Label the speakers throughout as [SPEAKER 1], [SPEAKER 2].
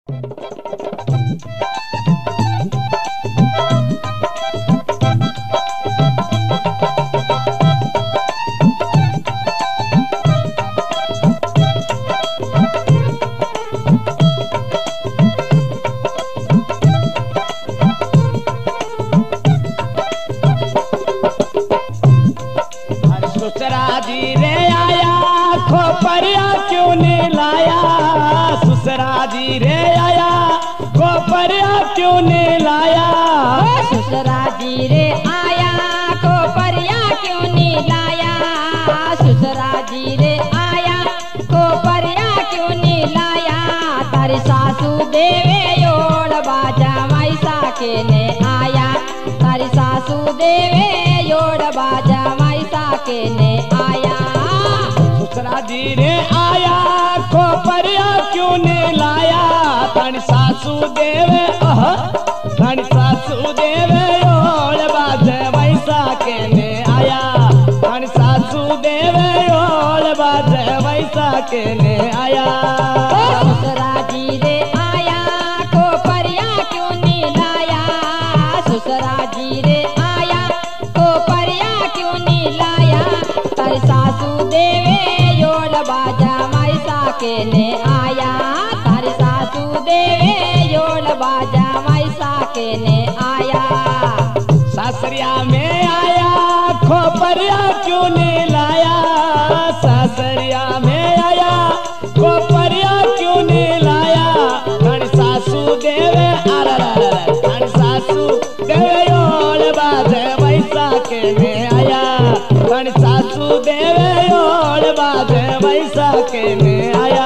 [SPEAKER 1] ससुरा जी रे आया खोपरिया क्यों नहीं लाया, ससुरा जी रे आया खोपरिया क्यों नहीं लाया,
[SPEAKER 2] ससुरा जी रे आया खोपरिया क्यों नहीं लाया, ससुरा जी रे आया खोपरिया क्यों नहीं लाया, तारी सासू देवे योड़ बाजा मैसा के ने आया, तारी सासू देवे योड़ बाजा मैसा के ने आया,
[SPEAKER 1] ससुरा जी रे आया खोपरिया क्यों नहीं लाया, तारी सासू देवे तारी सासू देवे योड़ बाजा मैसा के ने आया, तारी सासू देवे योड़ बाजा मैसा के ने आया,
[SPEAKER 2] ससुरा जी रे आया खोपरिया क्यों नहीं लाया, ससुरा जी रे आया खोपरिया क्यों नहीं लाया, तारी सासू देवे योड़ बाजा मैसा के ने आया, तारी सासू देवे योड़ बाजा मैसा के ने आया,
[SPEAKER 1] सासरिया में आया खोपरिया क्यों नहीं लाया, सासरिया में आया खोपरिया क्यों नहीं लाया, धन सासू देवे धन सासू देवे योड़ बाजे वैसा के ने आया, धन सासू देवे योड़ बाजे वैसा के ने आया,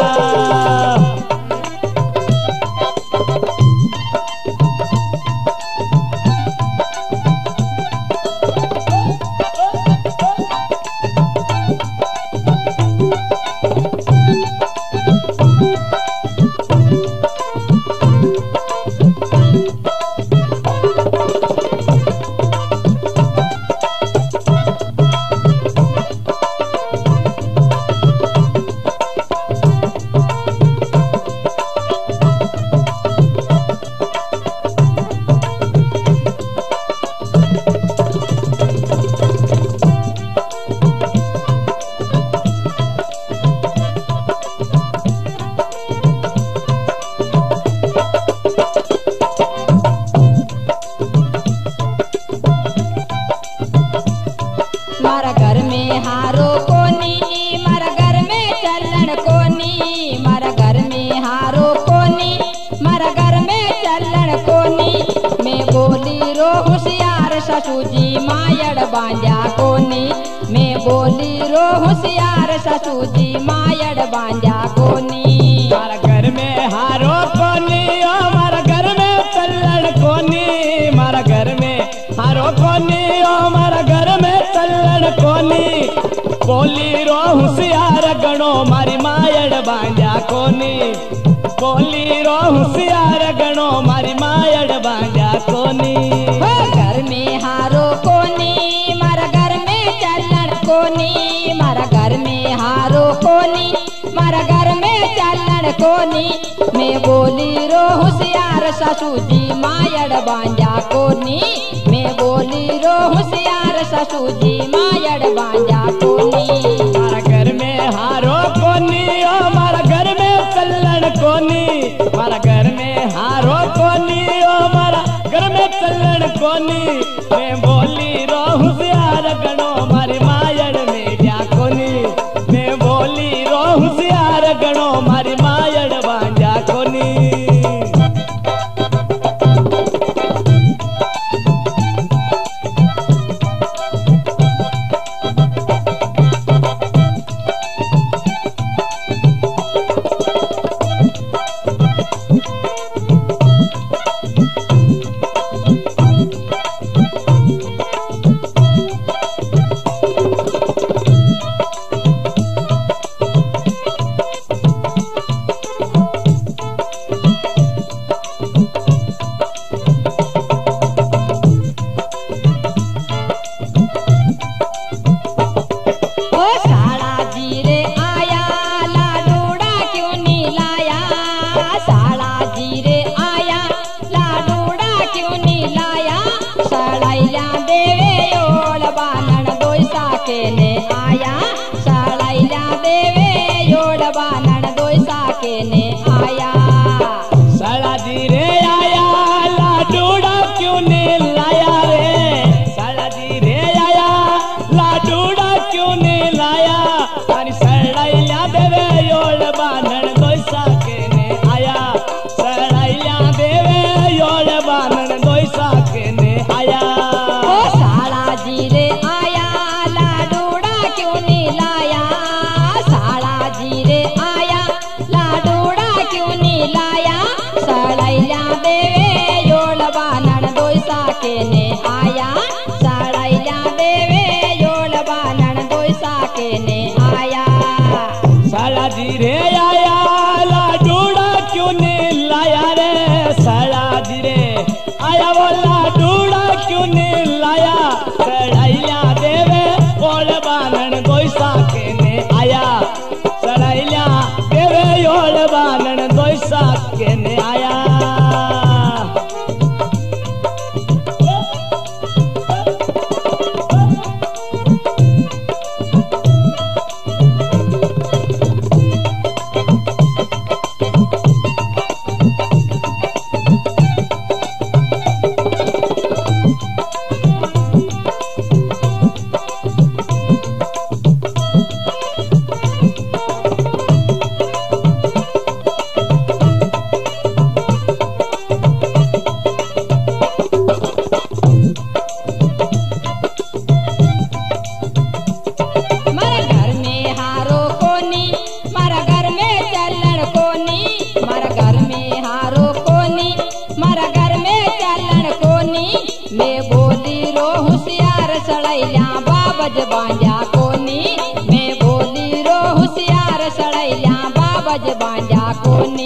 [SPEAKER 2] मारा घर में हारो कोनी, मारा घर में चलन कोनी, मारा घर में हारो कोनी, मारा घर में चलन कोनी, मैं बोली रो होशियार ससुर जी मायड़ बांधा कोनी, मैं बोली रो होशियार ससुर जी मायड़ बांधा कोनी,
[SPEAKER 1] मारा घर में हारो कोनी ओ मारा घर में चलन कोनी, मारा घर में हारो कोनी ओ मारा घर में चलन कोनी, बोली रो होशियार गणो मारी मायड़ बांधा कोनी, बोली रो होशियार गणो मारी मायड़ बांधा कोनी,
[SPEAKER 2] घर में हारो कोनी, मारा घर में चलन कोनी, मारा घर में हारो कोनी, मारा घर में चलन कोनी, मैं बोली रो होशियार ससुर जी मायड़ बांधा कोनी, मैं बोली रो होशियार ससुर जी मायड़ बांधा कोनी,
[SPEAKER 1] मारा घर में हारो कोनी ओ मारा घर में चलन कोनी, मारा घर में हारो कोनी ओ मारा घर में चलन कोनी, मैं बोली रो होशियार गणो मारी मायड़ में जा कोनी, मैं बोली रो होशियार गणो मारी मायड़ बांधा कोनी,
[SPEAKER 2] के ने आया।
[SPEAKER 1] साला जी रे आया लाडूड़ा क्यों ने लाया रे, साला जी रे आया लाडूड़ा क्यों ने लाया, आणि सड़ैया देवे योल बानण दोसा के ने आया, सड़ैया देवे योल बानण दोसा के ने आया।
[SPEAKER 2] ओ साला जी रे आया लाडूड़ा क्यों ने लाया, साला जी रे आया लाडूड़ा क्यों ने लाया, सड़ैया देवे योल बानण दोसा के ने आया, सड़ैया देवे योल बानण दोसा के ने आया।
[SPEAKER 1] साला जी रे आया लाडूड़ा क्यों ने लाया रे, साला जी रे आया वो लाडूड़ा क्यों ने लाया, सड़ैया देवे योल बानण दोसा के ने आया, सड़ैया देवे योल बानण दोसा के ने आया।
[SPEAKER 2] मारा घर में हारो कोनी, मारा घर में चलन कोनी, मारा घर में हारो कोनी, मारा घर में चलन कोनी, मैं बोली रो होशियार सड़ैया बाबज बांजा कोनी, मैं बोली रो होशियार सड़ैया बाबज बांजा कोनी।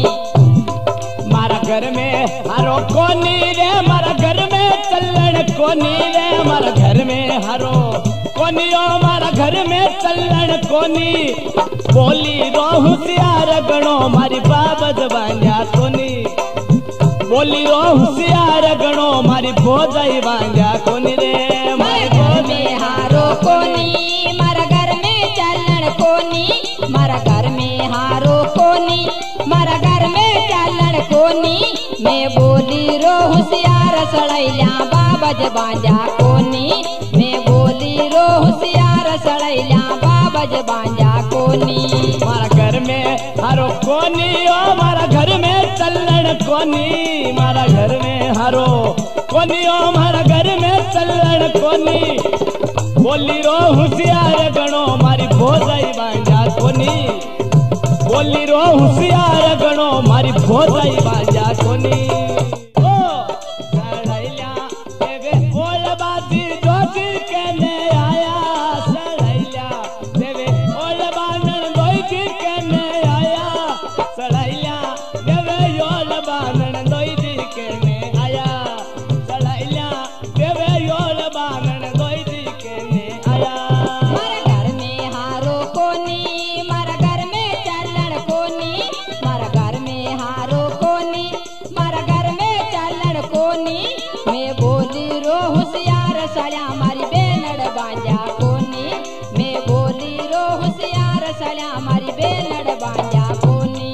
[SPEAKER 1] मारा घर में हरो कोनी रे, मारा घर में चलन कोनी रे, मारा घर में हरो कोनी ओ मारा घर में चलन कोनी, बोली रो होशियार गणो मारी बाबज बांजा कोनी, बोली रो होशियार गणो मारी भोजाई बांजा कोनी रे,
[SPEAKER 2] मारा घर में हारो कोनी, मारा घर में चलन कोनी, मारा घर में हारो कोनी, मारा घर में चलन कोनी, मैं बोली रो होशियार सड़ैया बाबज बांजा कोनी, मैं बोली रो होशियार सड़ैया बाबज बांजा कोनी।
[SPEAKER 1] मारा घर में हरो कोनी ओ मारा घर में चलन कोनी, मारा घर में हरो कोनी ओ मारा घर में चलन कोनी, बोली रो होशियार गणो मारी भोजाई बांजा कोनी, बोली रो होशियार गणो मारी भोजाई बांजा कोनी। ओ सड़ैया देवे ओल बाजी जोजी के ने आया, सड़ैया देवे ओल बानण दोजी के ने आया, सड़ैया देवे योल बानण दोजी के ने आया, सड़ैया देवे योल बानण दोजी के ने आया।
[SPEAKER 2] मारा घर में हारो कोनी, मारा घर में चलन कोनी, मारा घर में हारो कोनी, मारा घर में चलन कोनी, मैं बोली रो होशियार सड़ा मारी बेनड़ बांजा कोनी, मैं बोली रो होशियार सड़ा मारी बेनड़ बांजा कोनी।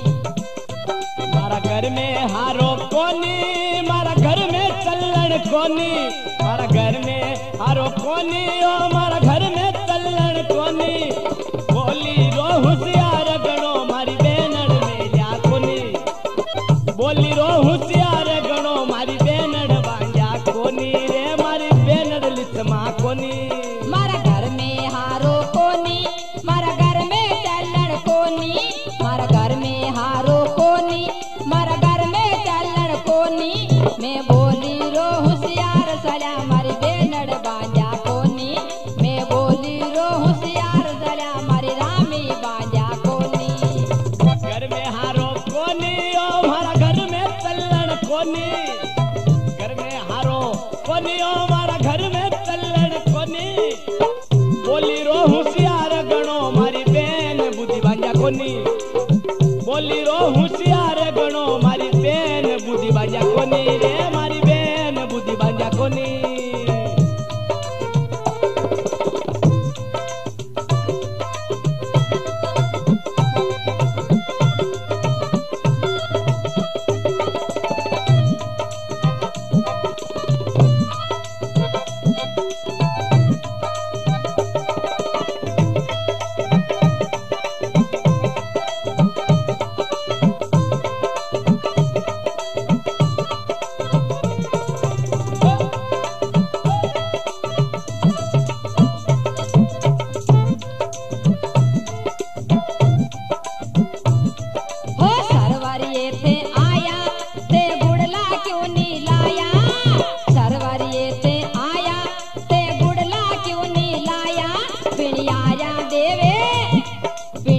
[SPEAKER 1] मारा घर में हारो कोनी, मारा घर में चलन कोनी, मारा घर में हारो कोनी ओ मारा घर में चलन कोनी, बोली रो होशियार गणो मारी बेनड़ में जा कोनी, बोली रो होशियार गणो मारी बेनड़ बांजा कोनी रे, मारी बेनड़ लिचमा कोनी।
[SPEAKER 2] मारा घर में हारो कोनी, मारा घर में चलन कोनी, मारा घर में हारो कोनी, मारा घर में चलन कोनी, मैं बोली रो होशियार सड़ा मारी बेनड़ बांजा कोनी, मैं बोली रो होशियार सड़ा मारी रामी बांजा कोनी।
[SPEAKER 1] घर में हारो कोनी ओ मारा घर में चलन कोनी, घर में हारो कोनी ओ मारा घर में चलन कोनी, बोली रो होशियार गणो मारी बेन बुद्धि बांजा कोनी, बोली रो होशियार गणो मारी बेन बुद्धि बांजा कोनी रे, मारी बेन बुद्धि बांजा कोनी।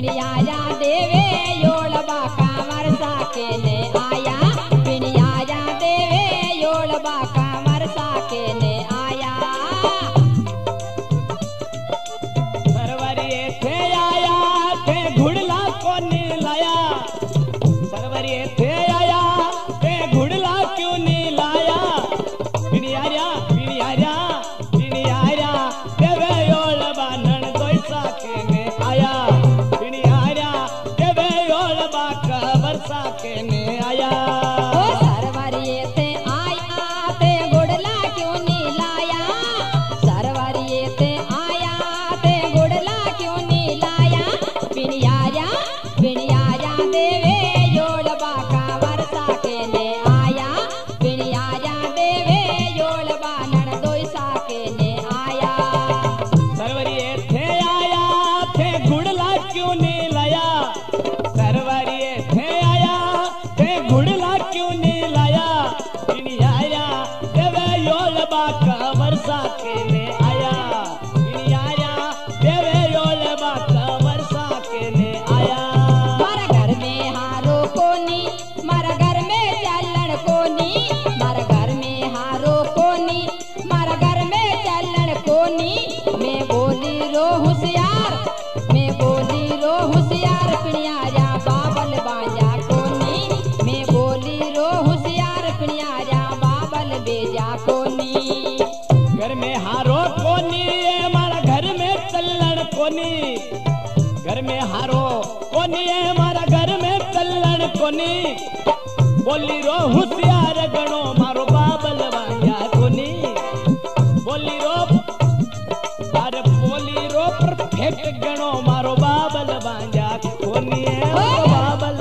[SPEAKER 2] पिनियाया देवे योळबा कामर साकेने आया पिनियाया देवे योळबा कामर साकेने आया
[SPEAKER 1] सरवरी येथे आया ते घुडला कोणी लाया सरवरी येथे आया ते घुडला क्यों नी लाया पिनियाऱ्या पिनियाऱ्या पिनियाऱ्या देवे योळबा नणदोय साकेने आया पिनियाऱ्या देवे योळबा कामर साकेने आया
[SPEAKER 2] ओ सरवरी येथे आया ते गुडला क्यों नी लाया सरवरी येथे आया ते गुडला क्यों नी लाया पिनियाया पिनियाया देवे योळबा कामर साकेने आया पिनियाया देवे योळबा नणदोय साकेने आया
[SPEAKER 1] सरवरी येथे आया थे घुडला क्यों नी लाया सरवरी येथे आया थे घुडला क्यों नी लाया पिनियाया देवे योळबा कामर साकेने आया पिनियाया देवे योळबा कामर साकेने आया
[SPEAKER 2] मारा घर में हारो कोनी मारा घर में चलन कोनी मारा घर में हारो कोनी मारा घर में चलन कोनी मैं बोली रो होशियार मैं बोली रो होशियार पिनियाया बाबल बाजा कोनी मैं बोली रो होशियार पिनियाया बाबल बेजा कोनी
[SPEAKER 1] घर में हारो कोनी है मारा घर में चलन कोनी घर में हारो कोनी है मारा घर में चलन कोनी बोली रो होशियार गणो मारो बाबल बाजा कोनी बोली रो अरे बोली रो परफेक्ट गणो मारो बाबल बाजा कोनी है मारो बाबल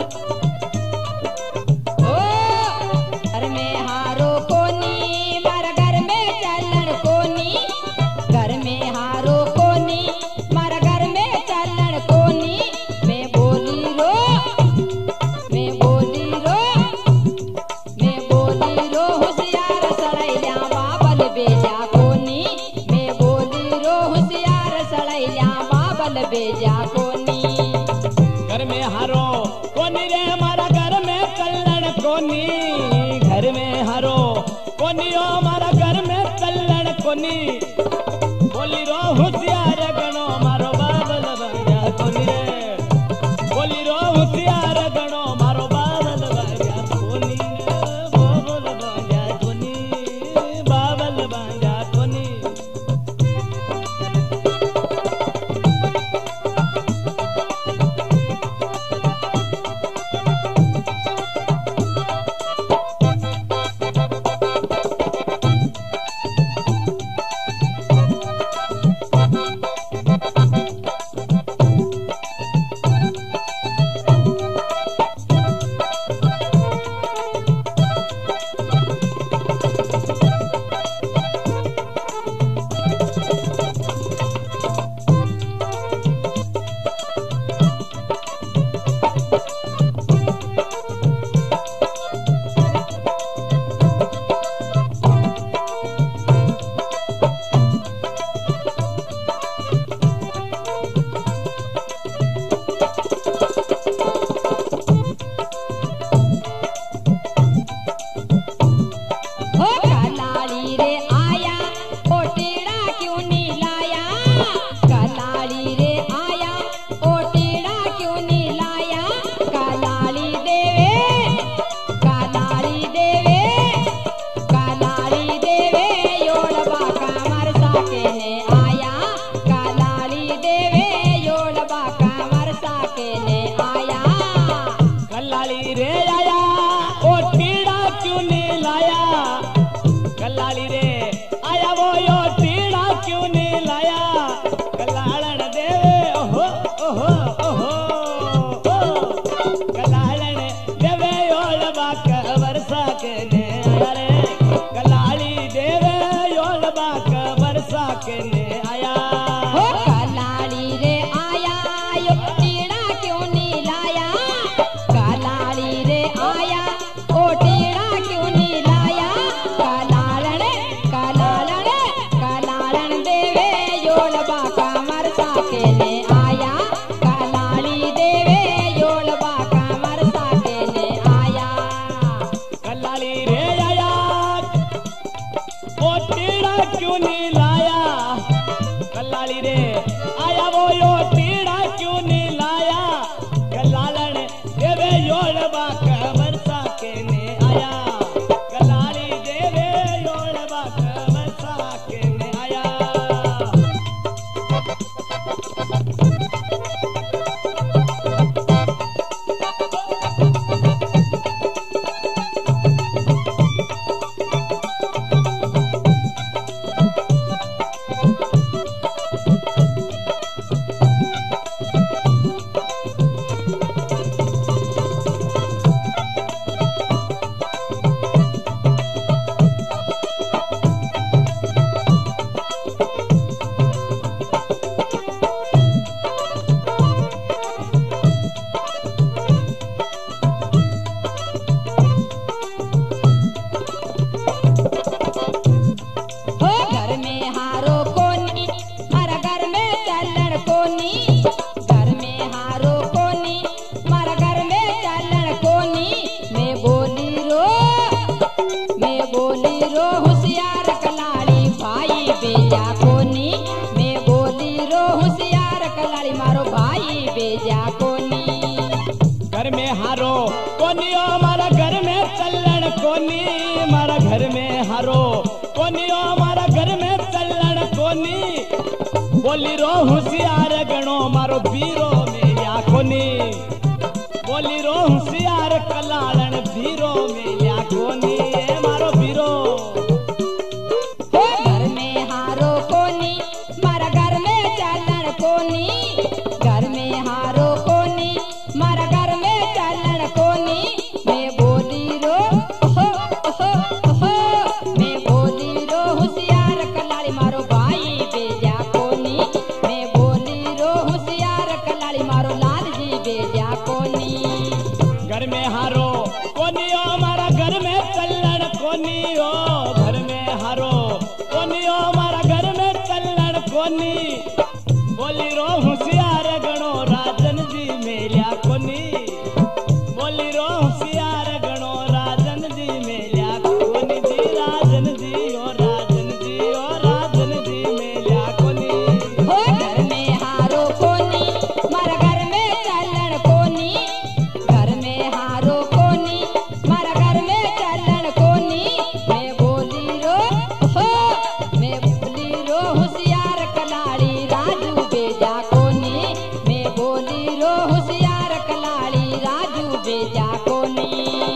[SPEAKER 2] ओ घर में हारो कोनी मारा घर में चलन कोनी घर में हारो कोनी मारा घर में चलन कोनी मैं बोली रो मैं बोली रो मैं बोली रो होशियार सड़ैया बाबल बेजा कोनी मैं बोली रो होशियार सड़ैया बाबल बेजा कोनी
[SPEAKER 1] घर में हारो कोनी रे मारा घर में कल्लण कोनी घर में हारो कोनी ओ मारा घर में कल्लण कोनी बोली रो होशियार गणो मारो बाबल बाजा कोनी रे बोली रो होशियार गणो मारो बाबल बाजा कोनी रे बाबल बाजा कोनी बाबल बाजा कोनी
[SPEAKER 2] बेजा कोनी मैं बोली रो होशियार कलाड़ी मारो भाई बेजा कोनी
[SPEAKER 1] घर में हारो कोनी ओ मारा घर में चलन कोनी मारा घर में हारो कोनी ओ मारा घर में चलन कोनी बोली रो होशियार गणो मारो बीरो मेल्या कोनी बोली रो होशियार कलाड़न बीरो मेल्या कोनी ए मारो बीरो
[SPEAKER 2] घर में हारो कोनी मारा घर में चलन कोनी घर में हारो कोनी मारा घर में चलन कोनी मैं बोली रो मैं बोली रो होशियार कलाड़ी मारो भाई बेजा कोनी मैं बोली रो होशियार कलाड़ी मारो लाल जी बेजा कोनी
[SPEAKER 1] घर में हारो कोनी ओ मारा घर में चलन कोनी ओ घर में हारो कोनी ओ मारा घर में चलन कोनी बोली रो होशियार गणो राजन जी मेल्या कोनी बोली रो होशियार गणो राजन जी मेल्या कोनी जी राजन जी ओ राजन जी ओ राजन जी मेल्या कोनी
[SPEAKER 2] हो घर में हारो कोनी मारा घर में चलन कोनी घर में हारो कोनी मारा घर में चलन कोनी मैं बोली रो होशियार कलाड़ी राजू बेजा कोनी मैं बोली रो होशियार कलाड़ी राजू बेजा कोनी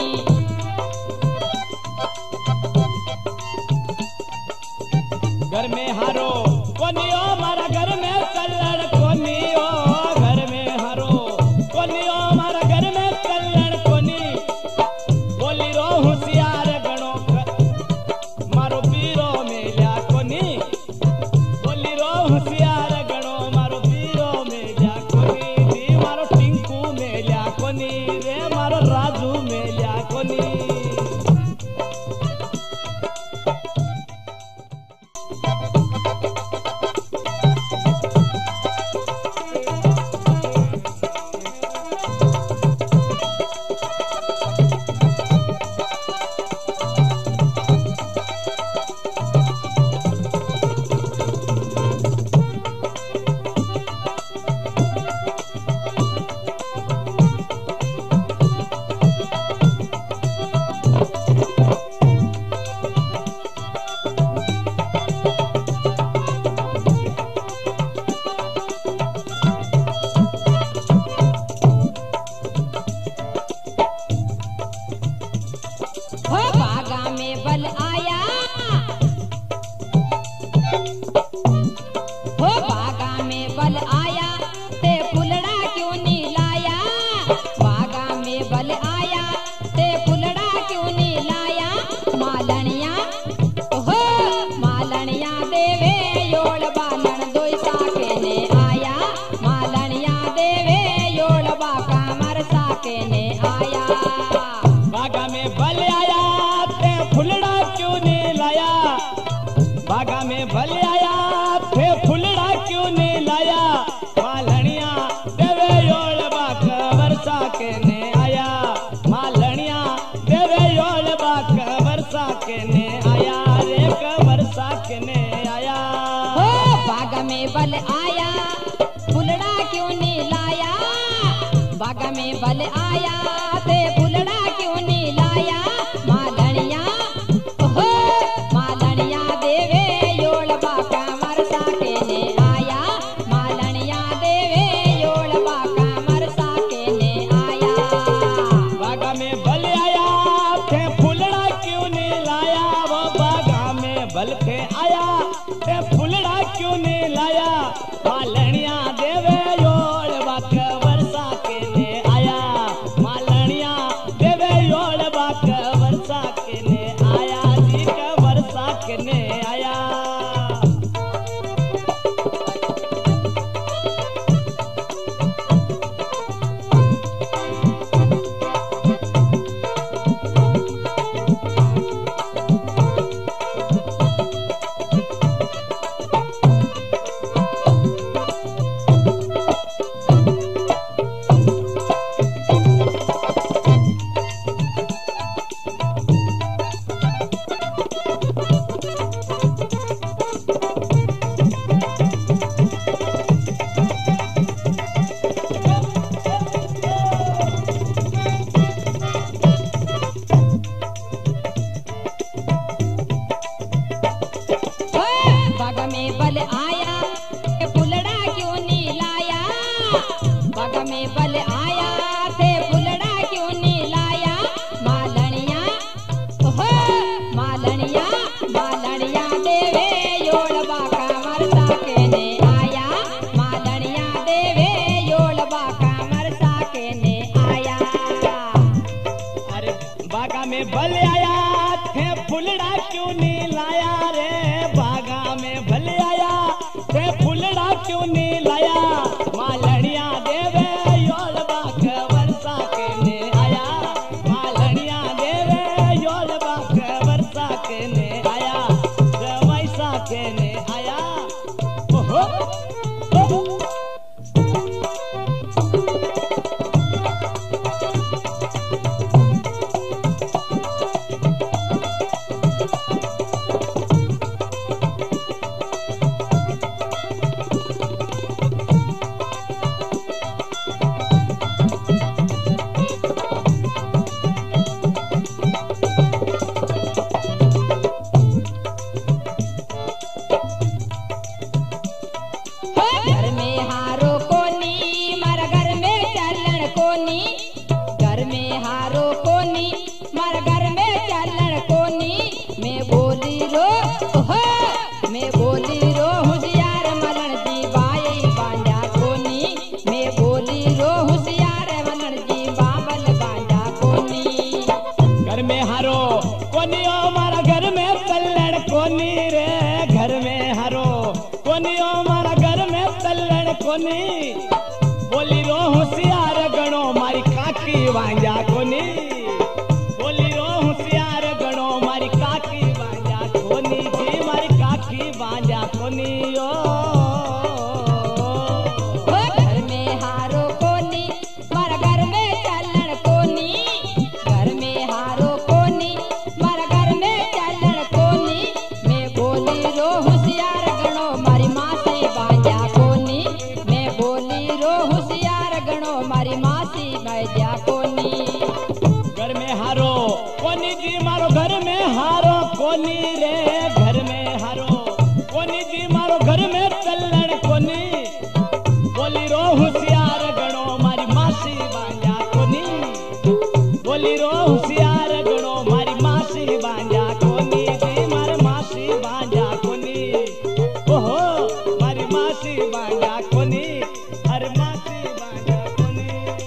[SPEAKER 1] घर में हारो कोनी ओ मारा घर में चलन कोनी ओ घर में हारो कोनी ओ मारा घर में चलन कोनी बोली रो होशियार गणो मारो बीरो मेल्या कोनी बोली रो होशियार गणो मारो बीरो मेल्या कोनी जी मारो टिंकू मेल्या कोनी रे मारो राजू मेल्या कोनी
[SPEAKER 2] हो बागा में बल आया हो बागा में बल आया ते फुलड़ा क्यों नहीं लाया बागा में बल आया ते फुलड़ा क्यों नहीं लाया मालनिया हो मालनिया देवे योड़ बालन दोई साके ने आया मालनिया देवे योड़ बाका मर साके ने आया
[SPEAKER 1] बागा में बल आया थे फुलड़ा क्यों नहीं लाया बागा में बल आया थे फुलड़ा क्यों नहीं लाया मालनिया देवे योड़ बाक वर्षा के ने आया मालनिया देवे योड़ बाक वर्षा के ने आया रे वर्षा के ने आया
[SPEAKER 2] हो बागा में बल आया फुलड़ा क्यों नहीं लाया बागा में बल आया ते फुलड़ा क्यों नहीं लाया मालनिया हो मालनिया देवे योड़ बाका मरसा के ने आया मालनिया देवे योड़ बाका मरसा के ने आया
[SPEAKER 1] बागा में बल आया थे फुलड़ा क्यों नहीं लाया वो बागा में बल थे आया थे फुलड़ा क्यों नहीं लाया मालनिया देवे योड़ बाक वर्षा के ने आया मालनिया
[SPEAKER 2] बाग में बल आया थे फुलड़ा क्यों नहीं लाया मालनिया ओहो मालनिया मालनिया देवे योड़ बाका मरसा के ने आया मालनिया देवे योड़ बाका मरसा के ने आया।
[SPEAKER 1] अरे बागा में बल आया थे फुलड़ा क्यों नहीं लाया रे बागा में भल आया थे फुलड़ा क्यों नहीं लाया मालनिया देवे योड़ बाक वर्षा के ने आया मालनिया देवे योड़ बाक वर्षा के ने आया वैसा के ने आया। ओहो
[SPEAKER 2] घर में हारो कोनी मर घर में चलन कोनी घर में हारो कोनी मर घर में चलन कोनी मैं बोली रो ओहो मैं बोली रो होशियार मलन जी बाई बांधा कोनी मैं बोली रो होशियार मलन जी बाबल बांधा कोनी।
[SPEAKER 1] घर में हारो कोनी ओ मारा घर में तल्लड़ कोनी रे घर में हारो कोनी ओ मारा घर में तल्लड़ कोनी बोली रो होशियार गणो मारी काकी वांजा कोनी बोली रो होशियार गणो मारी काकी वांजा कोनी जी मारी काकी वांजा कोनी ओ
[SPEAKER 2] घर में हारो कोनी मर घर में चलन कोनी घर में हारो कोनी मर घर में चलन कोनी मैं बोली रो होशियार गणो मारी मासी बाजा कोनी मैं बोली रो होशियार गणो मारी मासी बाजा कोनी।
[SPEAKER 1] घर में हारो कोनी जी मारो घर में हारो कोनी रे घर में हारो कोनी जी मारो घर में तल्लड़ कोनी बोली रो होशियार गणो मारी मासी बांजा कोनी बोली रो होशियार गणो मारी मासी बांजा कोनी जी मारे मासी बांजा कोनी ओहो मारी मासी बांजा कोनी अरे मासी बांजा कोनी।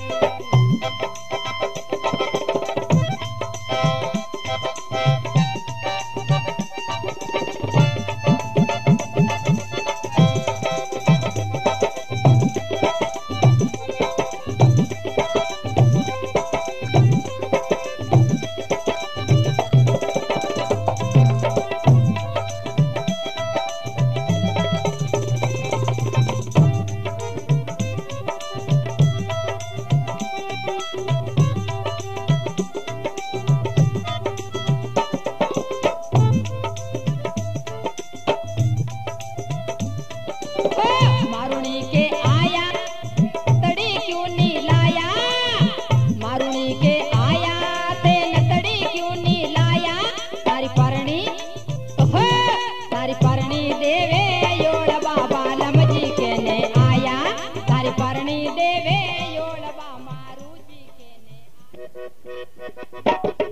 [SPEAKER 2] मारुनी के आया तड़ी क्यों नहीं लाया मारुनी के आया ते तड़ी क्यों नहीं लाया तारी परणी ओहो तारी परणी देवे योड़ बाबा लमजी के ने आया तारी परणी देवे योड़ बा मारू जी के ने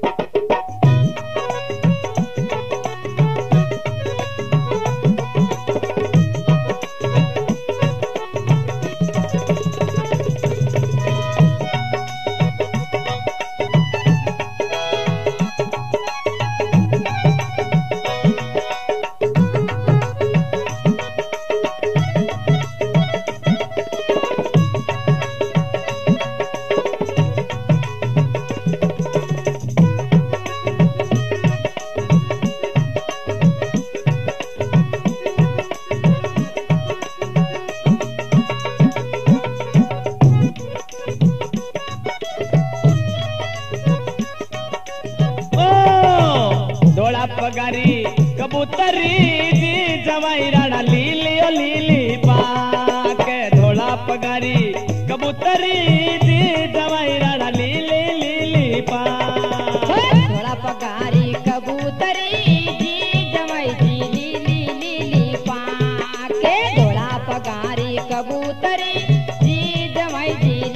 [SPEAKER 1] पगारी कबूतरी जी जवाई राणा लीली ओ लीली पाक धोला पगारी कबूतरी जी जवाई राणा लीली लीली पाक
[SPEAKER 2] धोला पगारी कबूतरी जी जवाई जी लीली लीली पाक धोला पगारी कबूतरी जी जवाई जी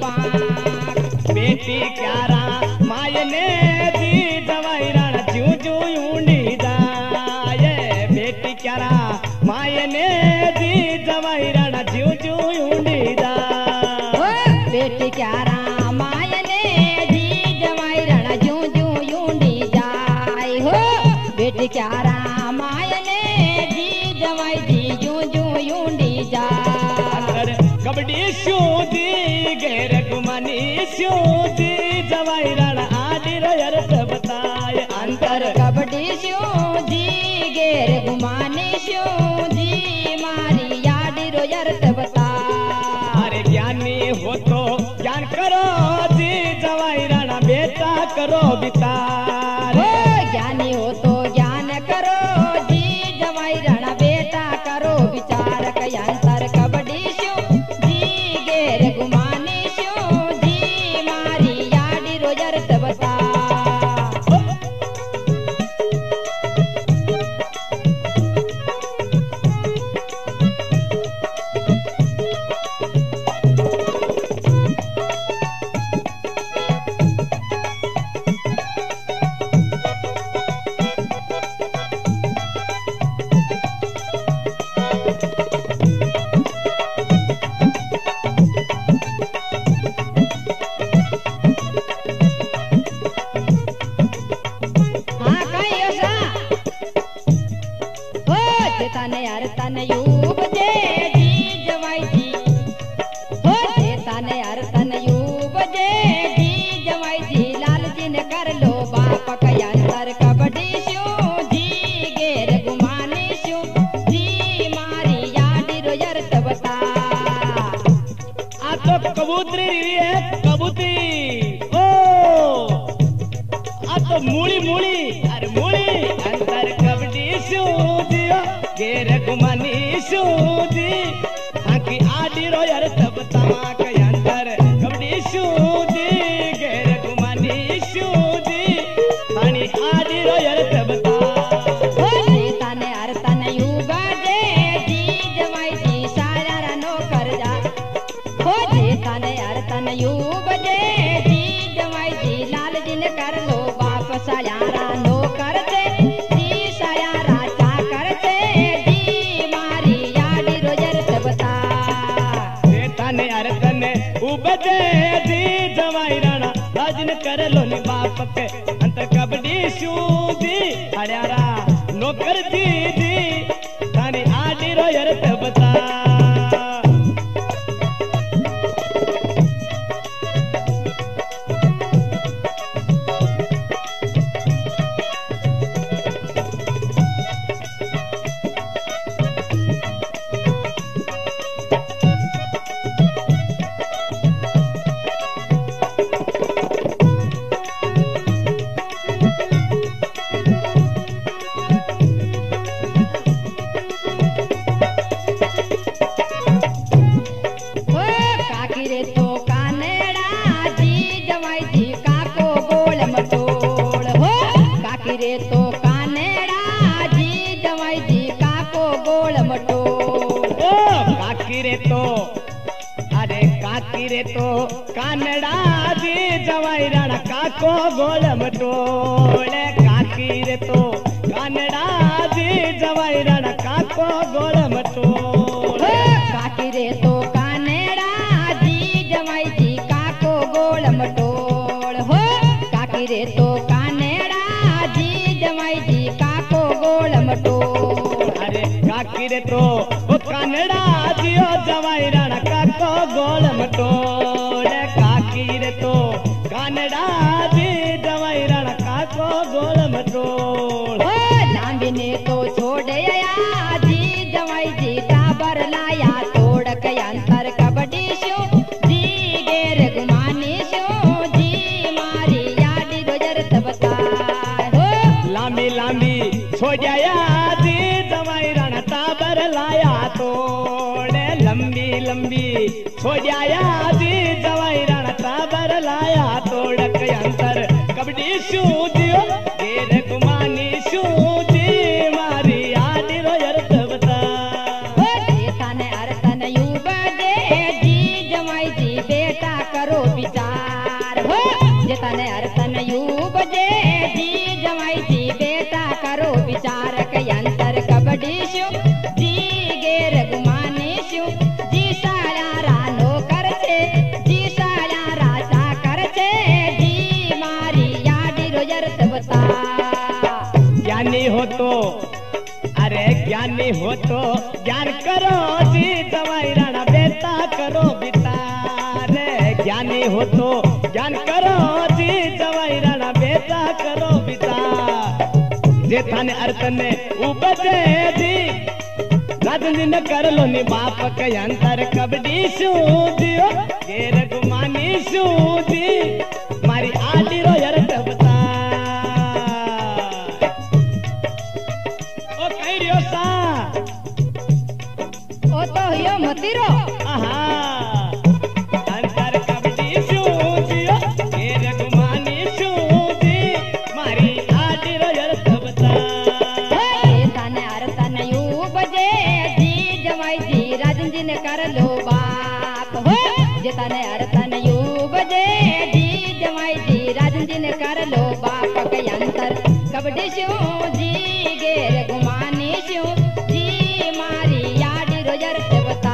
[SPEAKER 2] पाक
[SPEAKER 1] बेटी क्यारा मायने दी जवाई राणा जू जू ऊंडी जाए बेटी क्यारा मायने दी जवाई राणा जू जू ऊंडी जा
[SPEAKER 2] हो बेटी क्यारा मायने दी जवाई रण जू जू यूंडी जाय हो बेटी क्यारा मायने दी जवाई दी जू जू यूंडी जाय
[SPEAKER 1] कबड्डी शूदी गैर गुमानी शूदी जवाई राणा आदि रयरत बताए अंतर
[SPEAKER 2] कबड्डी शूदी गेर गुमानी शूदी मारी याडी रोयरत बता
[SPEAKER 1] अरे ज्ञानी हो तो ज्ञान करो जी जवाई राणा बेटा करो बितार
[SPEAKER 2] हो ज्ञानी हो तो ज्ञान करो जी जवाई रण बेटा करो विचार कयांतर कबड्डी शू जी गेर गुमानी शू जी मारी याडी रोयरत बता तने हर तन यूब जे जी जवाई जी हो तने हर तन यूब जे जी जवाई जी लाल जी ने कर लो बाप कयांतर कबड्डी शू जी गेर गुमानी शू जी मारी याडी रोयरत बता
[SPEAKER 1] आ तो कबूतरी है कबूतरी ओ आ तो मूली मूली अरे मूली अंतर कबड्डी शूदी गेर गुमानी शूदी हाकी आडी रोयरत बता के अंतर कबड्डी शूदी गेर गुमानी शूदी हानी आडी रोयरत बता
[SPEAKER 2] हो तने हर तन यूब जे जी जवाई जी सारा रनो कर जा हो तने हर तन यूब जे जी जवाई जी लाल जी ने कर लो बाप सायारा नो कर दे जी सायारा चा कर दे जी मारी याडी रोयरत बता
[SPEAKER 1] तने अर तने उबदे दी जवाई राणा राजन कर लो नि बाप के अंत कबड्डी शूदी हरियारा नौकर दी दी तानी आडी रोयरत बता
[SPEAKER 2] रे तो कानेड़ा जी जवाई जी काको गोल मटोल हो काकी रे तो कानेड़ा जी जवाई जी काको गोल मटोल
[SPEAKER 1] काकी रे तो अरे काकी रे तो कानड़ा जी जवाई राणा काको गोल मटोल काकी रे तो कानड़ा जी जवाई राणा काको गोल मटोल
[SPEAKER 2] काकी रे तो कानेड़ा जी जवाई जी काको गोल मटोल हो काकी रे तो कानेड़ा जी जवाई जी काको गोल मटोल
[SPEAKER 1] अरे काकी रे तो वो कानड़ा जियो जवाई राणा काको गोल मटोल काकी रे तो कानड़ा जी जवाई राणा काको गोल मटोल
[SPEAKER 2] लांबी ने तो छोड़ आया जी जवाई जी टाबर लाया तोड़ के अंतर कबड्डी शो जी गेर गुमानी शो जी मारी याडी रोजरत बता हो
[SPEAKER 1] लांबी लांबी छोड़ आया जी जवाई राणा टाबर लाया तोड़े लंबी लंबी छोड़ आया जी जवाई राणा टाबर लाया तोड़ के अंतर कबड्डी शू दियो गेर गुमानी शू जी मारी याडी रोजरत बता
[SPEAKER 2] हो तने अरतन युग दे जी जवाई जमाई जी बेटा करो विचार हो जितने अरतन यूब जे जी जमाई जी बेटा करो विचार के अंतर कबड्डी शु जी गेर गुमानी शु जी साया रानो कर छे जी साया राजा कर छे जी मारी याडी रोजर बता
[SPEAKER 1] ज्ञानी हो तो अरे ज्ञानी हो तो ज्ञान करो जी जवाई राणा बेटा करो विचार ज्ञानी हो तो ज्ञान करो जी जवाई राणा बेटा करो विचार जे थाने अर्थ ने उपजे जी राजन न कर लो नि बाप के अंतर कबड्डी शू दियो गेर गुमानी शू दी मारी आली रो यार बता ओ कई रियो सा
[SPEAKER 2] ओ तो यो मतिरो
[SPEAKER 1] आहा अंतर कबड्डी शू दियो गेर गुमानी शू दी मारी आली रो यार बता
[SPEAKER 2] तने अरतन यूब जे जी जवाई जी राजन जी ने कर लो बाप हो जितने अरतन यूब जे जी जवाई जी राजन जी ने कर लो बाप के अंतर कबड्डी शू जी गेर गुमानी शू जी मारी याडी रोजर से बता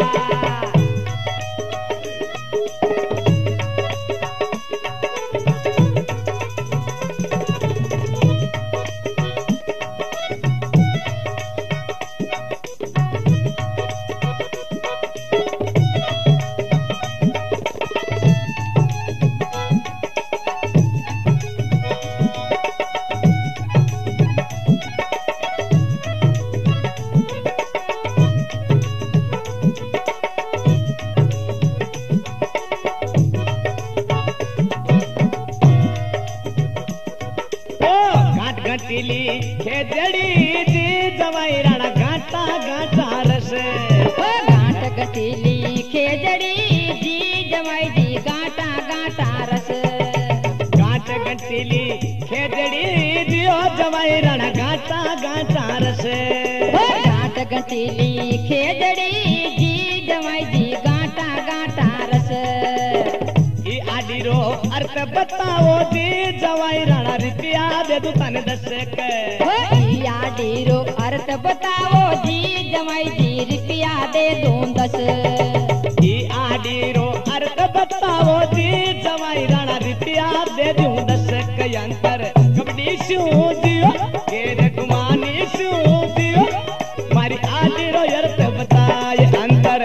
[SPEAKER 1] घाटीली खेजड़ी जी जवाई राणा घाटा घाटा रस
[SPEAKER 2] गांठ गटीली खेजड़ी जी जवाई जी गाटा गाटा रस
[SPEAKER 1] घाट घटीली खेजड़ी दियो जवाई राणा घाटा घाटा रस
[SPEAKER 2] गांठ गटीली खेजड़ी जी जवाई जी गाटा गाटा रस
[SPEAKER 1] ई आडीरो अर्थ बताओ जी जवाई राणा रुपया दे दू तने 10 के
[SPEAKER 2] याडीरो अर्थ बताओ जी जवाई जी रुपया दे दूं 10
[SPEAKER 1] ई आडीरो अर्थ बताओ जी जवाई राणा रुपया दे दूं 10 के अंतर कबड्डी शू दियो गेर गुमानी शू दियो मारी आडीरो अर्थ बताए अंतर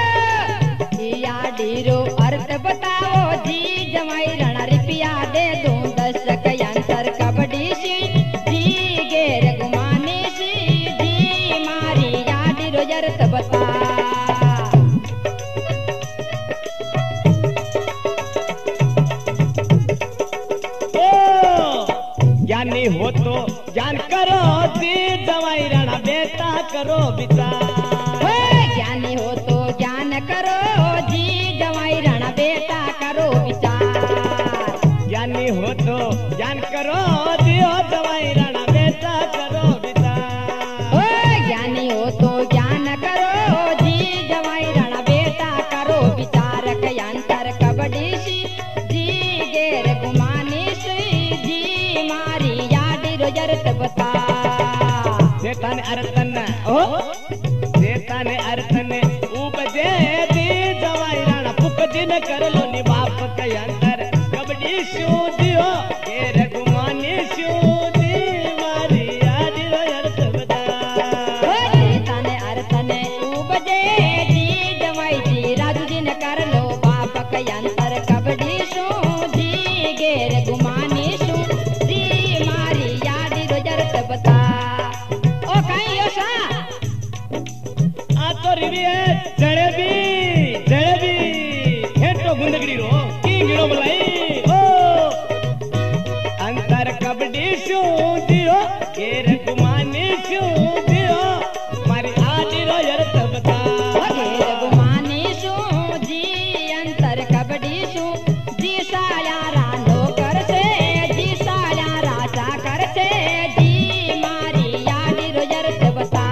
[SPEAKER 2] याडीरो अर्थ बताओ जी जवाई राणा रुपया दे दूं 10 के अंतर कबड्डी सी जी गेर गुमानी सी जी मारी याडीरो अर्थ बता
[SPEAKER 1] ज्ञानी हो तो ज्ञान करो जी जवाई राणा बेटा करो विचार
[SPEAKER 2] ज्ञानी हो तो ज्ञान करो जी जवाई राणा बेटा करो विचार
[SPEAKER 1] ज्ञानी हो तो ज्ञान करो दियो जवाई राणा बेटा करो विचार
[SPEAKER 2] ज्ञानी हो तो ज्ञान करो जी जवाई राणा बेटा करो विचार के अंतर कबड्डी सी जी गेर गुमानी सी जी मारी याडी रोजरत बता
[SPEAKER 1] सेठाने अरतन ओ सेठाने अरतन उपजे दी जवाई राणा पुक दिन कर लो नि बाप के अंतर कबड्डी शू दियो गेर गुमानी शू दी मारी याडी रोजरत बता
[SPEAKER 2] तने अरतने उपजे जी जवाई जी राजू जी ने कर लो बाप के अंतर कबड्डी शू जी गेर गुमानी शू जी मारी याडी रोजरत बता ओ कहीं यो सा
[SPEAKER 1] आ तो रिवी जलेबी जलेबी हेटो गुंदगड़ी रो की गिड़ो मलाई ओ अंतर कबड्डी शू दियो गेर गुमानी शू दियो मारी आडी रो यरत बता
[SPEAKER 2] गेर गुमानी शू जी अंतर कबड्डी शू जी साया रानो कर से जी साया राजा कर से जी मारी याडी रोजरत बता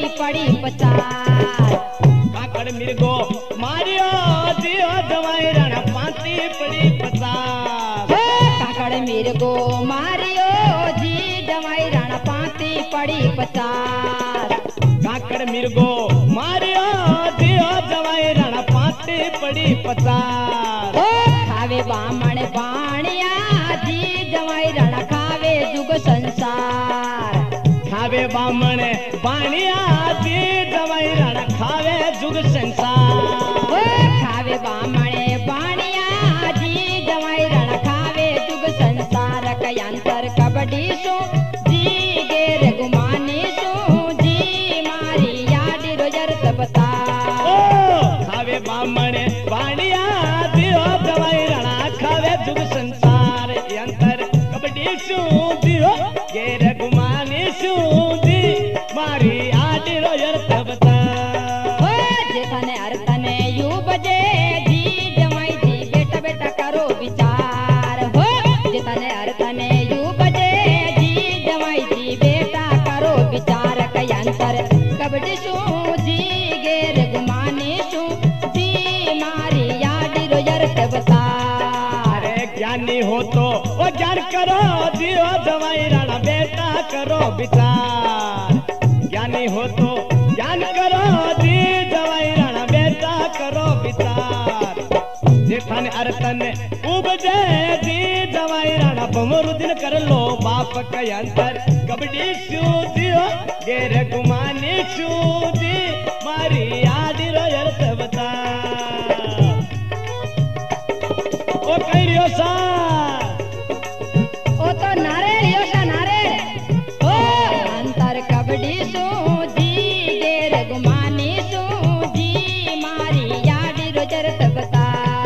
[SPEAKER 2] पड़ी पचार
[SPEAKER 1] काकड़ मिर्गो मारियो दियो जवाई रण पाती पड़ी पचास
[SPEAKER 2] काकड़ मिर्गो मारियो जी जवाई रण पाती पड़ी पचार
[SPEAKER 1] काकड़ मिर्गो मारियो दियो जवाई रण पाती पड़ी पचास
[SPEAKER 2] खावे बामण बाणिया जी जवाई रण खावे जुग संसार
[SPEAKER 1] खावे बामण बाणिया जी जवाई रण खावे जुग संसार
[SPEAKER 2] खावे बामण बाणिया जी जवाई रण खावे जुग संसार कयंतर कबड्डी सु जी गेर गुमानी सु जी मारी याडी रोजर तबता
[SPEAKER 1] खावे बामण बाणिया दियो जवाई रण खावे जुग संसार यंतर कबड्डी सु दियो गेर गुमानी सु जी मारी याडी रोजर तबता
[SPEAKER 2] जेतने अर्थने यू बजे जी जवाई जी बेटा बेटा करो विचार हो जेतने अर्थने यू बजे जी जवाई जी बेटा करो विचार कयंतर कबड्डी सु जी गेर गुमानी सु जी मारी याडी रोजर तबता
[SPEAKER 1] अरे ज्ञानी हो तो वो ज्ञान करो दियो जवाई रण बेटा करो विचार ज्ञानी हो तो ज्ञान करो दी जवाई रण बेटा करो विचार जेठान अरतन उपजे दी जवाई रण बमरु दिन कर लो बाप कयंतर कबड्डी सु दियो गेर गुमानी सु दी मारी यादी रोयर तबता ओ कहियो सा
[SPEAKER 2] ओ तो नारेल योशा नारेल ओ अंतर कबड्डी सु जी गेर गुमानी सु जी मारी याडी रोजर तबता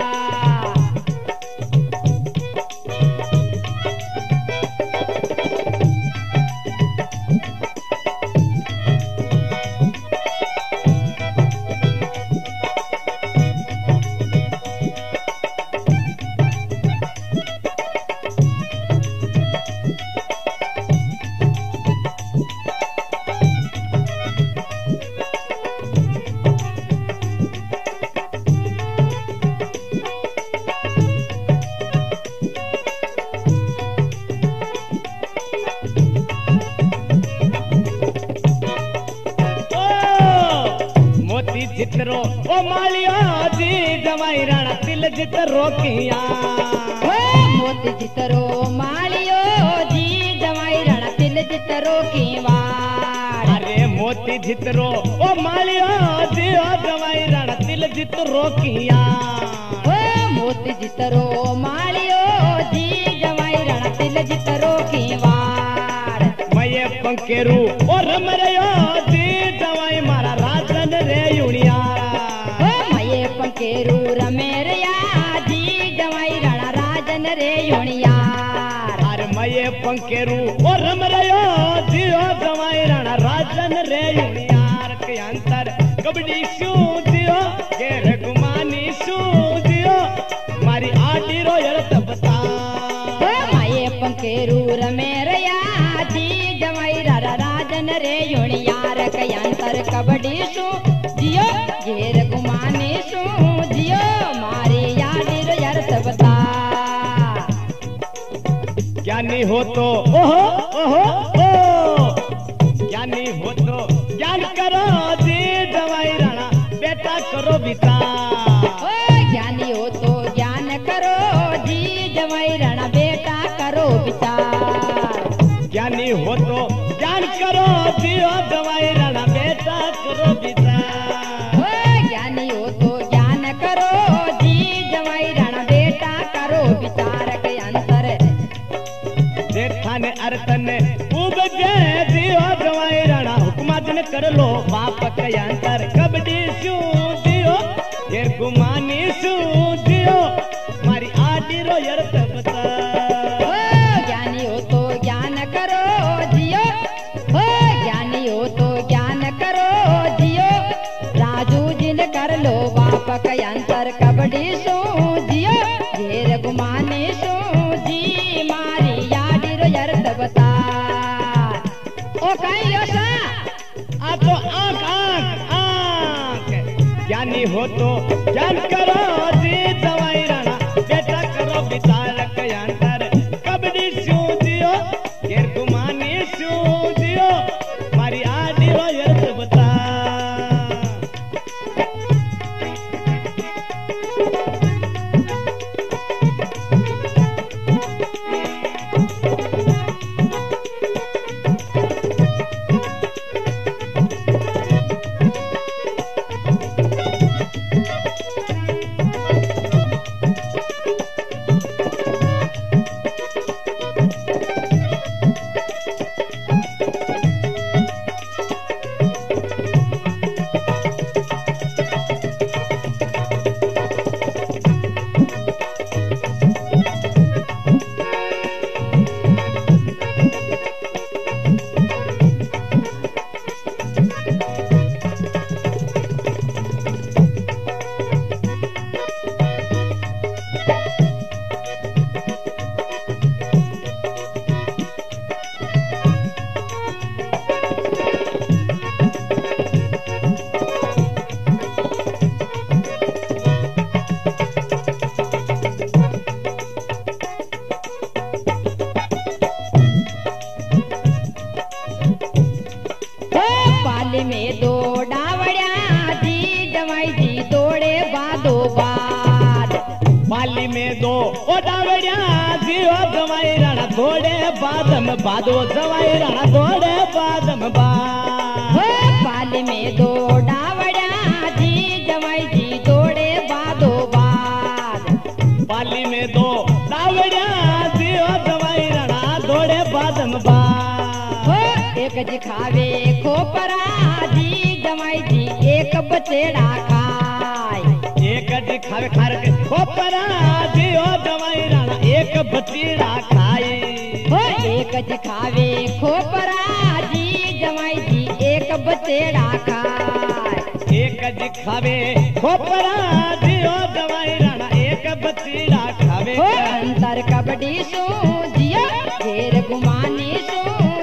[SPEAKER 1] जितरो ओ मालिया जी जवाई रण तिल जितरो किया
[SPEAKER 2] मोती जितरो मालियो जी जवाई रण तिल जितरो की वार
[SPEAKER 1] अरे मोती जितरो ओ मालिया जी जवाई रण तिल जितरो किया
[SPEAKER 2] मोती जितरो मालियो जी जवाई रण तिल जितरो की वार
[SPEAKER 1] मये पंकेरू और रमरयो जी जवाई मारा राजन रे युनिया
[SPEAKER 2] मये पंकेरू रमेरया जी जवाई रण राजन रे युनियार
[SPEAKER 1] अरे मये पंकेरू और रमरयो जी जवाई रण राजन रे युनियार के अंतर कबड्डी सु दियो गेर गुमानी सु दियो मारी आटी रोयर तबता
[SPEAKER 2] मये पंकेरू रमेरया जी जवाई रण राजन रे युनियार के अंतर कबड्डी सु जियो गेर गुमानी सु जियो मारी याडी रोजर तबता
[SPEAKER 1] ज्ञानी हो तो ओहो ओहो ओ ज्ञानी हो तो ज्ञान करो जी जवाई राणा बेटा करो विचार
[SPEAKER 2] ज्ञानी हो तो ज्ञान करो जी जवाई रण बेटा करो विचार
[SPEAKER 1] ज्ञानी हो तो ज्ञान करो जी जवाई राणा बेटा करो विचार
[SPEAKER 2] ज्ञानी हो तो ज्ञान करो जी जवाई रण बेटा करो विचार के अंतर
[SPEAKER 1] जेठाने अरतन उपजे दियो जवाई राणा हुक्मा दिन कर लो बाप के अंतर कबड्डी सु दियो गेर गुमानी सु दियो मारी आटी रोयर तबता
[SPEAKER 2] ज्ञानी हो तो ज्ञान करो जियो ज्ञानी हो तो ज्ञान करो जियो राजू जिन कर लो बाप के अंतर कबड्डी सु जियो घेर गुमानी सु जी मारी याडी रोयर तबता ओ कहीं योसा
[SPEAKER 1] आ तो आंख ज्ञानी हो तो ज्ञान करो जी जवाई राणा बेटा करो विचार अंतर कबड्डी शू दियो घेर गुमानी शू दियो मारी आडी रो यर्थ बता
[SPEAKER 2] में दो डावड़िया जी जमाई जी दौड़े बादो बाद
[SPEAKER 1] पाली में दो ओ डावड़िया जी ओ जवाई राणा दौड़े बादम बादो जवाई राणा दौड़े बादम बाद
[SPEAKER 2] पाली में दो डावड़िया जी जमाई जी दौड़े बादो बाद
[SPEAKER 1] पाली में दो डावड़िया जी ओ जवाई राणा दौड़े बादम बाद
[SPEAKER 2] एक जी खावे खोपरा जी जमाई जी एक बचेड़ा खाए
[SPEAKER 1] एक जी खावे खार के खोपरा जी ओ जवाई राणा एक बचेड़ा खाए
[SPEAKER 2] एक जी खावे खोपरा जी जमाई जी एक बचेड़ा खाए
[SPEAKER 1] एक जी खावे खोपरा जी ओ जवाई राणा एक बचेड़ा खावे
[SPEAKER 2] अंतर कबड्डी सो जिया घेर गुमानी सो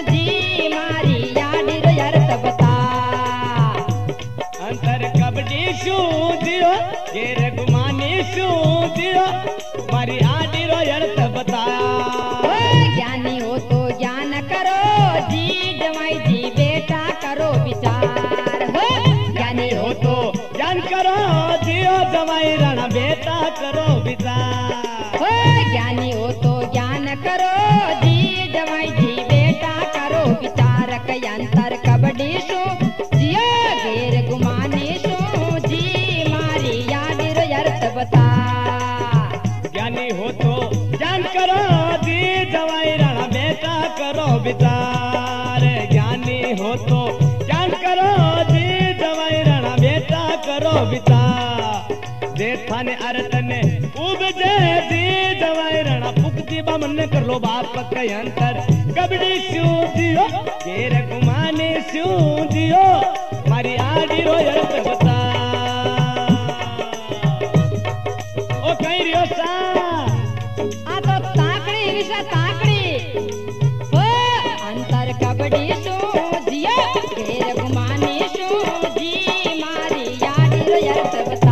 [SPEAKER 1] अंतर कबड्डी शू दियो घेर गुमानी शू दियो मारी आडी रो यर्थ बता
[SPEAKER 2] ज्ञानी हो तो ज्ञान करो जी जमाई जी बेटा करो विचार
[SPEAKER 1] ज्ञानी हो तो ज्ञान करो जियो जमाई राणा बेटा करो विचार
[SPEAKER 2] ज्ञानी हो तो ज्ञान करो जी जमाई जी बेटा करो विचार अंतर कबड्डी शू जिया घेर गुमानी शू जी मारी यादी रो यर्थ बता
[SPEAKER 1] ज्ञानी हो तो ज्ञान करो जी जवाई राणा बेटा करो विचार ज्ञानी हो तो ज्ञान करो जी जवाई राणा बेटा करो विचार देखा ने अर्थ ने उबजे जी जवाई राणा पुकती बामन कर लो बाप के अंतर कबड्डी शू दियो घेर गुमाने शू दियो मारी आडी रो यर्थ बता ओ कहीं रियो सा
[SPEAKER 2] आ तो ताकड़ी विषा ताकड़ी हो अंतर कबड्डी शू जिया घेर गुमानी शू जी मारी यादी रो यर्थ बता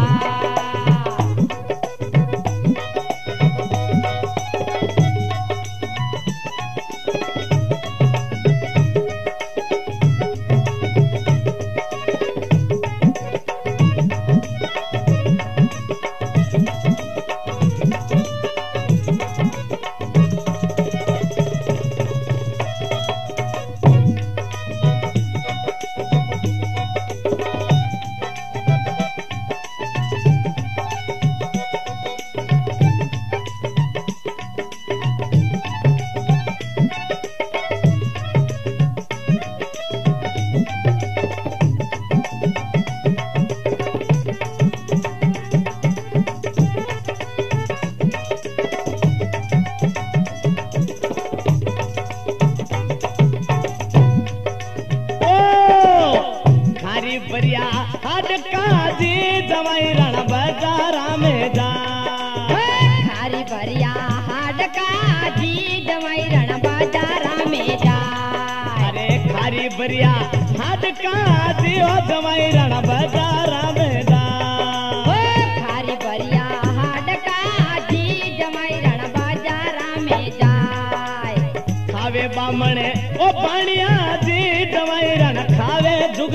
[SPEAKER 1] बरिया हाडका जी जवाई राणा बाजारा में जा
[SPEAKER 2] खारी बरिया हाडका जी जवाई राणा बाजारा में जा
[SPEAKER 1] अरे खारी बरिया हाडका जी ओ जवाई राणा बाजारा में जा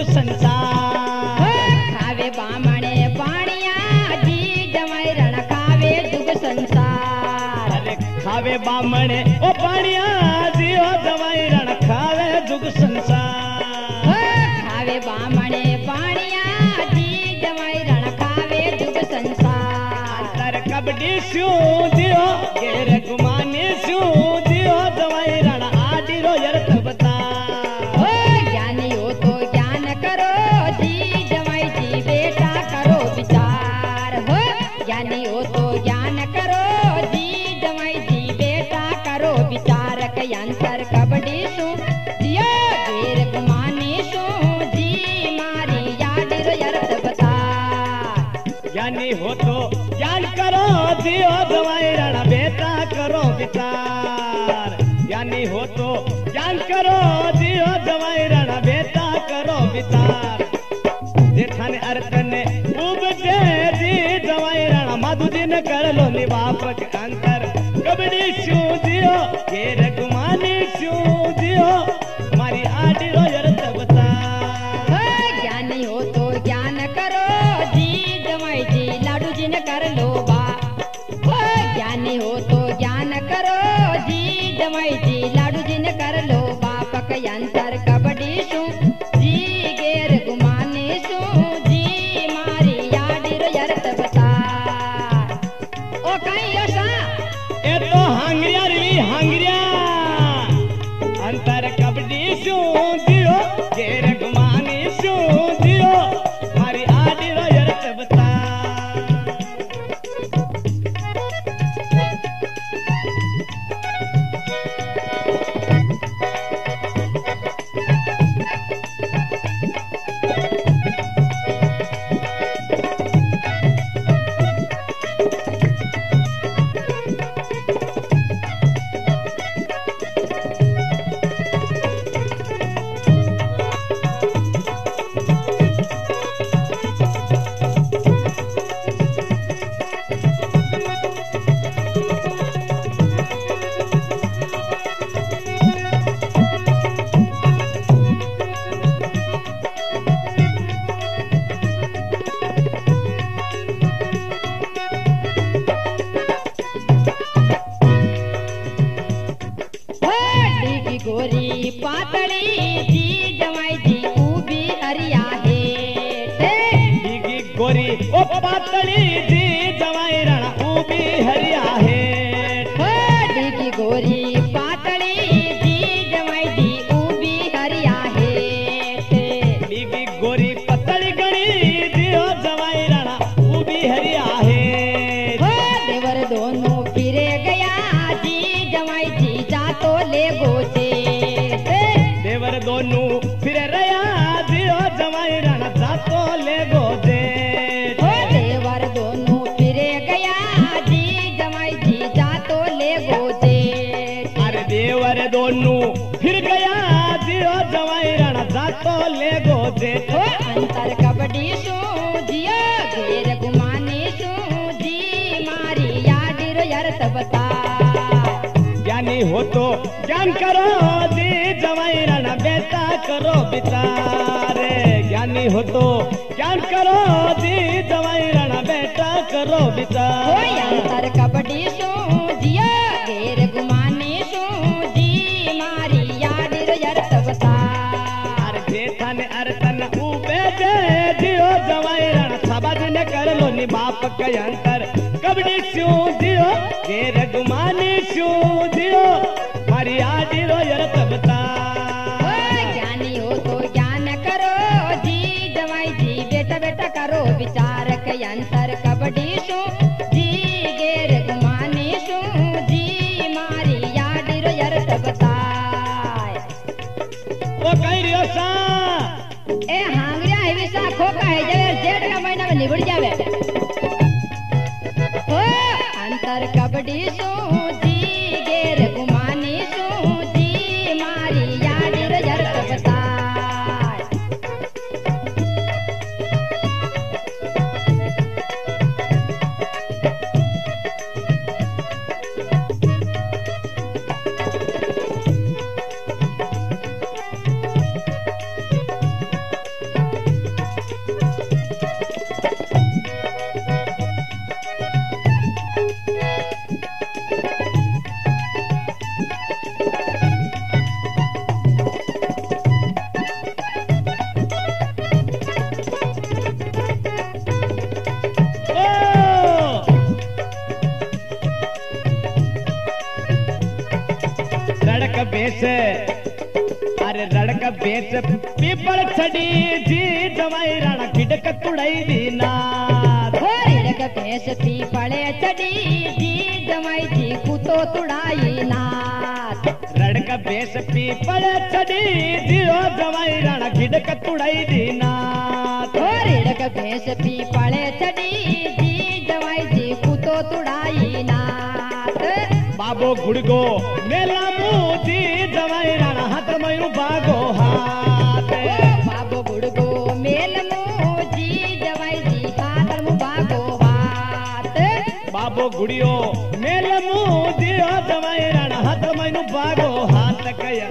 [SPEAKER 1] संसार।
[SPEAKER 2] खावे बामणे पाणिया जी जमाई रण खावे जुग संसार।
[SPEAKER 1] अरे खावे बामणे ओ पाणिया जी ओ जमाई रण खावे जुग संसार।
[SPEAKER 2] खावे बामणे पाणिया जी जमाई रण खावे जुग संसार।
[SPEAKER 1] अंतर कबड्डी शू दियो गेर गुमानी शू दियो जमाई रण आदिरो यर्थ बता।
[SPEAKER 2] ज्ञानी हो तो ज्ञान करो जी जमाई जी बेटा करो विचार। हो ज्ञानी हो तो ज्ञान करो जी जमाई जी बेटा करो विचार। कई अंतर कबड्डी शू दियो गेर गुमानी शू जी मारी यादिरो यर्थ बता।
[SPEAKER 1] ज्ञानी हो तो ज्ञान करो दियो जमाई रण बेटा करो विचार। ज्ञानी हो तो ज्ञान करो दियो जमाई रण बेटा करो विचार। जेठाने अर्थ ने उपजे दी जमाई रण माधु जी ने कर लो निवाप के अंतर कबड्डी शू दियो गेर गुमानी शू दियो मारी आडी रो यर्थ बता।
[SPEAKER 2] ज्ञानी हो तो ज्ञान करो जी जमाई जी लाडू जी ने कर लो बा। ज्ञानी हो तो ज्ञान करो जी जमाई जी लाडू जी ने कर लो बाप के अंतर कबड्डी शू जी गेर गुमानी शू जी मारी याडिर यर्थ बता। ओ कहीं योसा
[SPEAKER 1] ए तो हांगरिया री हांगरिया अंतर कबड्डी शू दियो गेर गुमानी शू दियो मारी आडी रो यर्थ बता।
[SPEAKER 2] गोरी पातली जी जमाई जी ऊबी हरिया है।
[SPEAKER 1] डिगी गोरी ओ पातली जी जमाई रण ऊबी हरिया है।
[SPEAKER 2] डिगी गोरी पातली जी जमाई जी ऊबी हरिया है।
[SPEAKER 1] डिगी गोरी पतली गणी दियो जमाई रण ऊबी हरिया है।
[SPEAKER 2] देवर दोनों फिरे गया जी जमाई जी जा तो ले गोचे।
[SPEAKER 1] देवर दोनों फिर रया दियो जमाई रण जातो ले गोजे।
[SPEAKER 2] देवर दोनों फिरे गया जी जमाई जी जा तो ले गोचे।
[SPEAKER 1] अरे देवर दोनों फिर गया दियो जमाई रण जातो ले गोजे।
[SPEAKER 2] अंतर कबड्डी शू जियो गेर गुमानी शू जी मारी याडिर यर्थ बता।
[SPEAKER 1] ज्ञानी हो तो ज्ञान करो दी जमाई रण बेटा करो विचारे। ज्ञानी हो तो ज्ञान करो दी जमाई रण बेटा करो विचार।
[SPEAKER 2] अंतर कबड्डी शू जियो गेर गुमानी शू जी मारी याडिर यर्थ बता।
[SPEAKER 1] जेठाने अरतन ऊबे दे दियो जमाई रण सबाज ने कर लो नि बाप के अंतर कबड्डी शू दियो गेर गुमानी शू दियो मारी आडी रो यर्थ बता।
[SPEAKER 2] ज्ञानी हो तो ज्ञान करो जी जमाई जी बेटा बेटा करो विचार। के अंतर कबड्डी शू जी गेर गुमानी शू जी मारी याडिर यर्थ बता।
[SPEAKER 1] वो कह रियो सा
[SPEAKER 2] ए हांगरिया है विसा खोका है जगह जेठ का महीना में निबड़ जावे। हो अंतर कबड्डी शू जी गेर गुमानी शू जी मारी याडिर यर्थ बता।
[SPEAKER 1] बेच पीपल छड़ी जी जमाई राणा खिड़क तुड़ाई दीना
[SPEAKER 2] ऋड़क भेष पीपले चढ़ी जी जमाई जी कुतो तुड़ाई नाथ
[SPEAKER 1] रड़क बेस पीपल छड़ी जियो जमाई राणा खिड़क तुड़ाई दीना
[SPEAKER 2] ऋड़क भेष पीपले चढ़ी जी जमाई जी कुतो तुड़ाई नाथ
[SPEAKER 1] बाबो गुड़गो मेला मुझी जमाई राणा हाथ मयू बागो हाथ
[SPEAKER 2] बाबो गुड़गो मेल मुझी जमाई जी हाथ मु बागो हाथ
[SPEAKER 1] बाबो गुड़ियो मेल मुझी जमाई राणा हाथ मयू बागो हाथ कया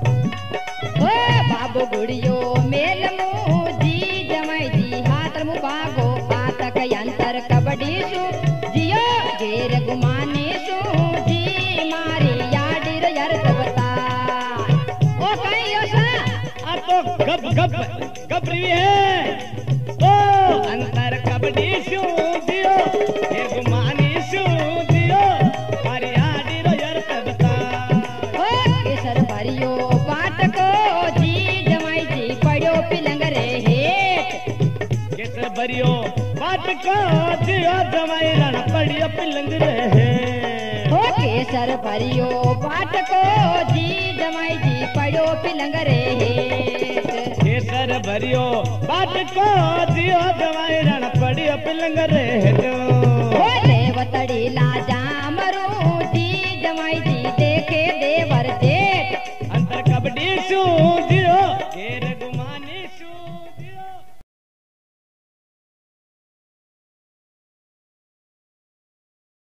[SPEAKER 2] बाबो गुड़ियो मेल मुझी जमाई जी हाथ मु बागो हाथ कयंतर कबड्डी सु जियो घेर गुमाने सु मारी याडीर यर्त बता ओ कहीं योसा
[SPEAKER 1] आ तो गप रही है ओ अंतर कबड्डी शू दियो ये गुमानी शू दियो मारी आडी रो यार बता
[SPEAKER 2] ओ केसर भरियो बाट को जी जमाई जी पड़ो पिलंग रे हेठ
[SPEAKER 1] केसर भरियो बाट को जियो जमाई राणा पड़ियो पिलंग रे हेठ
[SPEAKER 2] केसर भरियो बाट को जी जमाई जी पड़ो पिलंग रे हेठ
[SPEAKER 1] केसर भरियो बाट को जियो जमाई राणा पड़ियो पिलंग रे हेठ
[SPEAKER 2] देवतड़ी लाजा